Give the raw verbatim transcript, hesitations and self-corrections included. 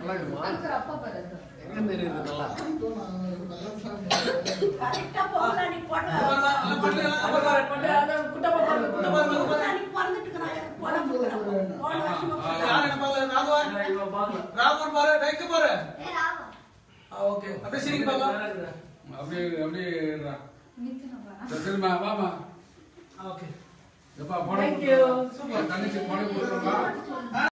நல்லா இருக்குமா? அப்பா பாரு. எங்க தெரியுது நல்லா? கரெக்ட்டா போடா நீ போடா. அப்பா பாரு பண்ணு அத குட்டப்பா பாரு குட்டப்பா பாரு. நீ பறந்துட்டீங்க போடா போடா. யார் என்ன பாரு ராகவா? இவ பாரு. ராகவன் பாரு டைக் பாரு. ஏ ராகவா. ஓகே அப்படியே சிரிங்க பாப்பா. அப்படியே அப்படியே இருடா. நித்துனா பாரு. சரிமா வாமா. ஓகே. எப்பா போட. Thank you. சூப்பர் தங்கச்சி போட போறோமா?